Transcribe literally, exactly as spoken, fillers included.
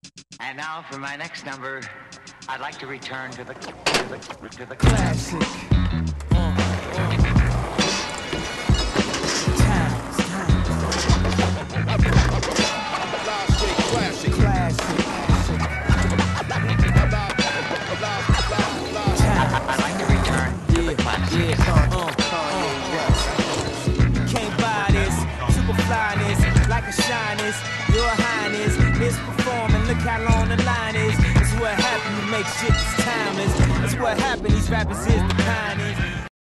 And now for my next number, I'd like to return to the to the to the classic. Uh, uh. Times, times. Classic, classic. I'd like to return to the classic. Yeah, uh, uh, uh. Can't buy this, super flyness, like a shyness. Your highness, misperforming, look how long the line is. It's what happened, you make shit that's timeless. That's what happened, these rappers is the pioneers.